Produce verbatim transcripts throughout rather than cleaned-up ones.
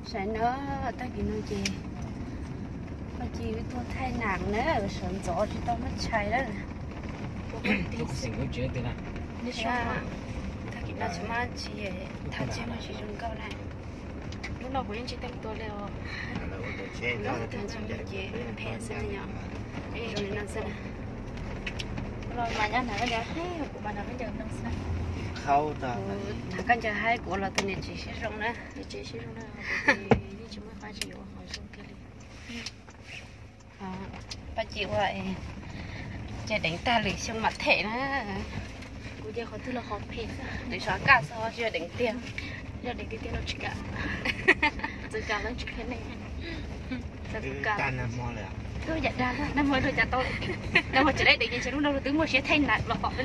sẽ nó ta kỹ nó gì mà chỉ với tôi thay nặng nữa sớm gió thì tao mất chạy đó tôi xin cái chuyện thế này đi ra ta kỹ nó chỉ mà chỉ ta chỉ mà chỉ dùng câu này lúc nào cũng chỉ tên tôi đều nó ta chỉ một gì phe sẽ nhở cái rồi nó sẽ rồi mà nhá này bây giờ hay của bạn nào bây giờ nó sẽ khâu ta thằng con chờ hai của là từ này chỉ sẽ rong nữa chỉ sử dụng nào thì chỉ mới phải chịu hỏi xong cái gì à ba chị vậy chờ đánh ta lì xong mặt thể nữa cô giờ họ tư là họ phê để xóa cả sao chưa đánh tiền giờ để cái tiền nó chỉ cả giờ cả nó chỉ cái này giờ cả tan là mò lại tôi nhận ra thôi năm mới rồi chả tôi năm mới chỉ đây để nhìn xem lúc đâu tướng mua sẽ thay nạt lọ nữa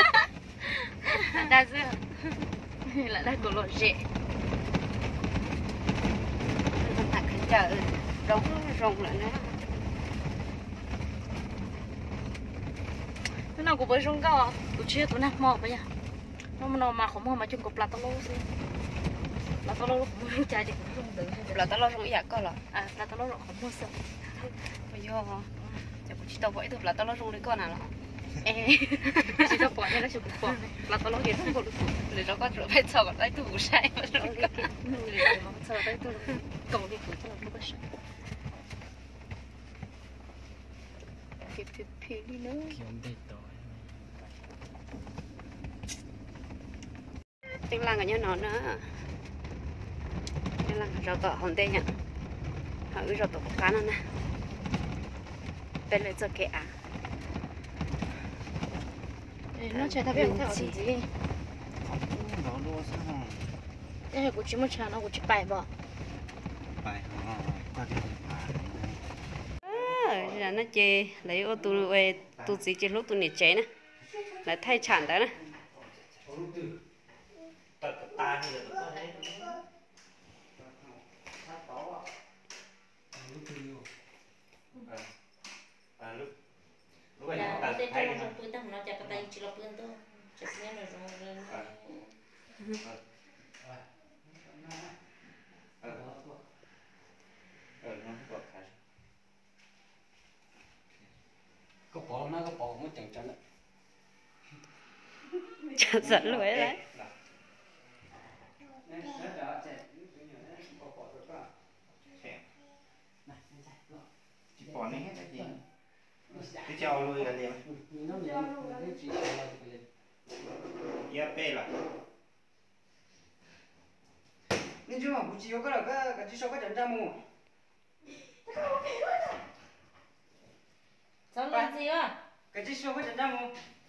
đa dưa là đây của lọ rẻ thằng khánh chờ rống rồng lại nữa cái nào cũng với rong cao tụi chia tụi nát mò bây giờ nó mà nó mà không mò mà chung cục là tao lâu xí là tao lâu không mua chai thì cũng không được là tao lâu không ý coi là à là tao lâu không mua sợ bây giờ chắc cũng chỉ tao vậy thôi là tao lâu không lấy con nào chỉ tao bỏ cho nó chụp bỏ là tao lâu hiện không có được để nó có rửa phải sợ vào tay tủ sai mà nó cái sợ tay tủ cầu đi cũng cho nó có sợ phi phi phi đi nữa tiếng làng ở nhà nó nữa tiếng làng rồi tao hòn tê nhá họ cứ rồi tao cá nó nè bên lấy cho kẻ nó chơi thằng biết thằng gì nó đua sao đây cũng chỉ một chả nó cũng chỉ bài bỏ bài họ ta đi bài là nó chơi lấy ô tô về tô gì chơi lúc tô này chơi nè lại thay chản đó nè Dạ, tôi thấy trong tôi tao nó chặt cái tay chỉ là bươn thôi, chặt nhẹ rồi rồi. có bỏ nó có bỏ mới chẳng chẳng chả giận lưỡi đấy chỉ bỏ này hết gì cái treo lui là liền ya pe là nên chứ mà bố trí có là cái cái chỉ số cái chân ra mù Sao làm gì à? cái chỉ số cái chân ra mù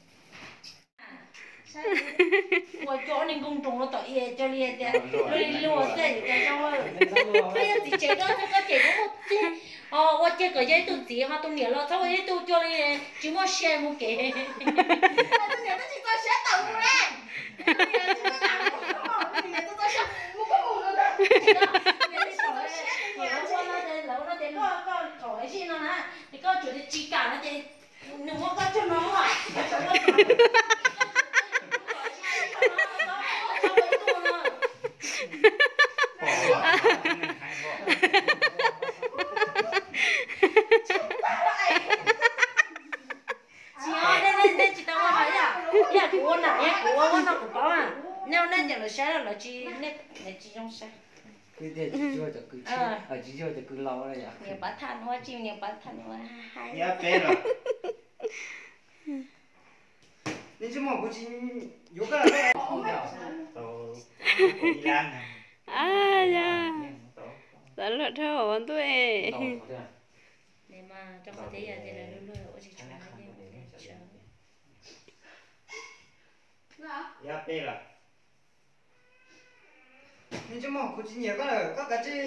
我叫你公众了到也叫你的，我我在在叫我，哎呀，这这个这个这个我这，哦，我这个也都这哈都年了，他我也都叫你，就我羡慕给。那这年都去做小动物嘞，那年做大物，那年都做小木木了的。年小嘞，年我那点老那点搞搞搞那些呢，你搞做的指甲那点，你我搞做弄啊，chỉ nét nét chỉ trong sáng cái gì chỉ cho cho cứ chi ở chỉ cho cho cứ lâu đấy à nhiều bát than hoa chiều nhiều bát than hoa hai ya pe rồi nên chứ mà có chỉ yếu cái là không được tao đi làm này à dạ dẫn lượt theo của bọn tôi để mà trong cái thế thì là luôn luôn ở chỉ trong cái ya pe rồi nên chứ mà có chỉ nhiều cái là các cái chứ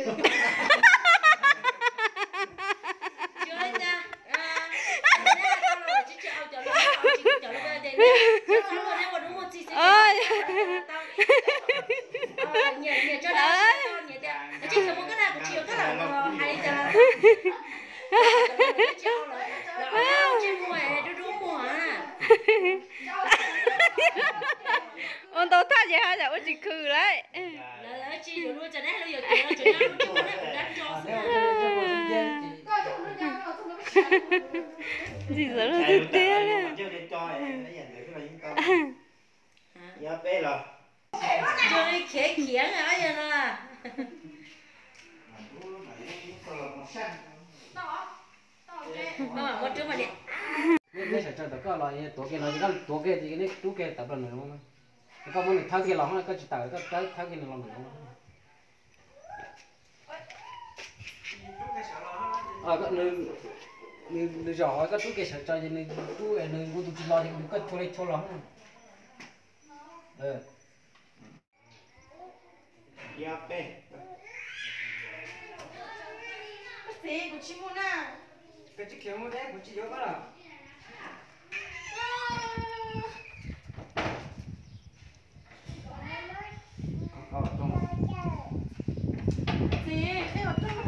chưa nha à tao là chỉ chào chào chào chào chào bây giờ nè tao luôn nè còn đúng một gì ơi tao nhẹ nhẹ cho đó nhẹ nhẹ chỉ có một cái nào chiều cái nào hay cho chào là là trên mùa hè đúng mùa à ôn tao thay vậy hả dạ chỉ khử đấy là chi rồi luôn cho đấy bây giờ kia cho nó cho nó đang cho gì giờ nó thực tế nè giờ bé rồi cho đi khé khé hả vậy nè mà một trước mà điện cái sản xuất đó là những tổ cái nó chỉ có tổ cái thì cái tổ cái tập đoàn nữa đúng không? Cái món thao cái lòng nó có chỉ tạo cái cái thao cái lòng nữa đúng không? À cái nơi nơi nơi rõ cái tổ cái sản xuất thì nơi tổ cái nơi của tụi lo thì có thua lấy thua lòng. Ờ. giờ bé thế của chim na cái chiếc kéo một đấy của chị vô có là có trong gì thế mà tôi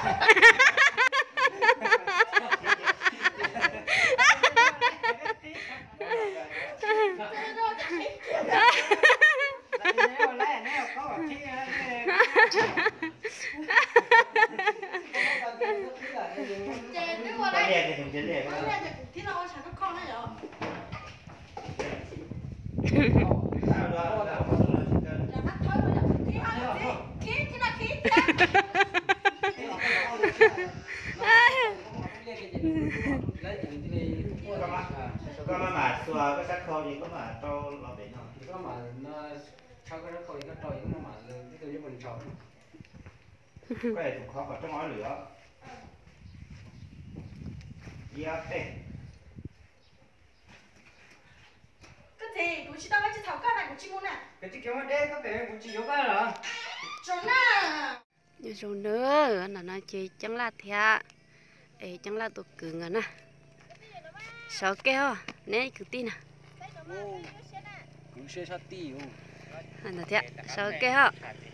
cái này thì cũng chính này thế nào chẳng có con nữa rồi có mà xua cái sắc khô gì có mà cho lò biển không Có mà nó sau cái đó coi cái trôi nó mà cái tôi với mình trộn. cái này cũng khó vào trong ngói lửa giờ bé cái gì của chị tao mới chỉ thảo cái này của chị muốn à cái chiếc kéo một đấy có vẻ của chị vô có là trốn à như rồi nữa là nó chỉ chẳng là thea ấy chẳng là tụt cứng à nè sáu keo nè cứ tin à Cũng sẽ sát tí không? anh là thea sáu keo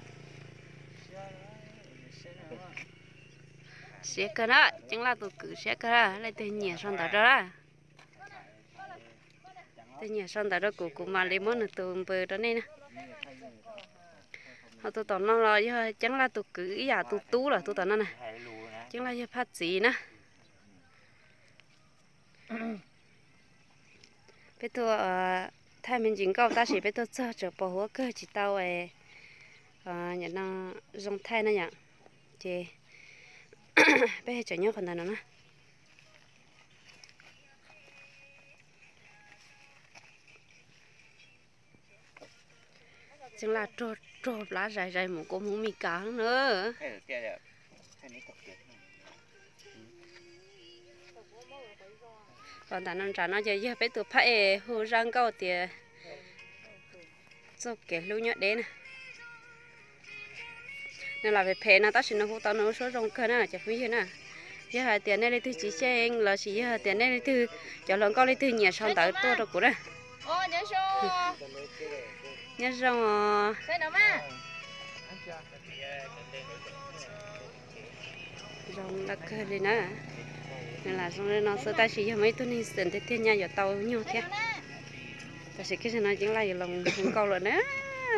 sẽ cái đó chẳng là tụt cứng sẽ cái đó lại tên nhẹ son tao đó tên nhẹ son tao đó của của mà lấy món từ bờ đó này nè họ tụi tao nó lo chứ chẳng là tụt cứ ý à tụt tú là tụi tao nó này chẳng là như phát gì nữa bây giờ thay mình chính câu ta chỉ bây giờ chờ chờ bỏ hoa cơ chỉ tao ấy nhà nó dùng thay nó nhỉ chị bây giờ chờ nhớ phần nào nữa chẳng là trộn trộn lá dài dài một cô muốn mì cá nữa còn đàn ông trả nó giờ giờ bé tụi phải hồ răng câu thì cho cái lưu nhớ đến nên là về phe nó ta chỉ nó hút tao nó số rong cơ nè chả quý gì nè giờ hai tiền này lấy từ chỉ xe là chỉ giờ tiền này lấy từ cho lần câu lấy từ nhà xong tới tôi đâu cũng đấy ô nhớ số nhớ xong thế nào mà rong đặc cơ đi nè nên là xong rồi nó sơ ta chỉ cho mấy tuần này sườn thế thiên nhà giờ tàu nhiều thế ta sẽ cái nó chính là giờ lòng không câu rồi nữa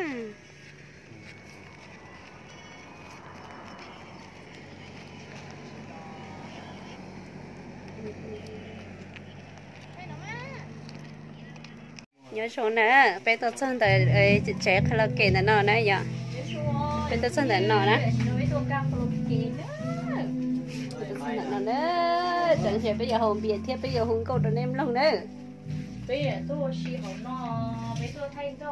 nhớ số nữa bé tôi chân tới ấy trẻ khai là kể là nó này giờ bé tôi chân tới nó nè nó nữa chẳng sẽ bây giờ hồn biệt thiết bây giờ hồn câu cho em lòng nữa bây giờ tôi xì hổ nó bây tôi thay câu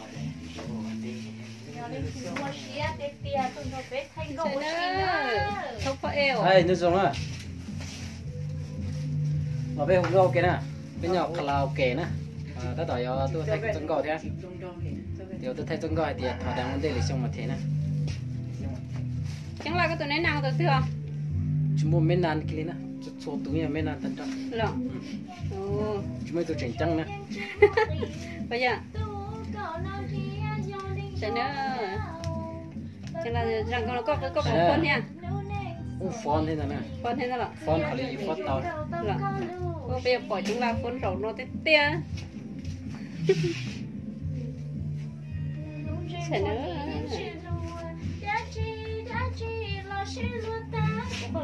giờ lên mua xì á cái tia tôi nó bé thay câu xì nữa không phải eo Đây, nó giống à. Mà bây hôm đâu kìa nè, bên nhỏ karaoke nè. À, ta tỏi yo tôi thay chân gọi thế. Điều tôi thay chân gọi thì thọ đang vấn đề lịch xong mà thế nè. chẳng là cái tụi này nào tụi thưa Chúng mua mấy nàn kia nè, chút số túi nhà mấy nàn tân trọng. lợn ồ Chúng mấy tôi chỉnh trăng nè. bây giờ sẽ nữa chẳng là rằng con nó có cái có một con nha Ô phone thế nè. con thế nào lợn Phone khá là phone tao. lợn ô bây giờ bỏ chúng là con rổ nó tê tê nữa. Có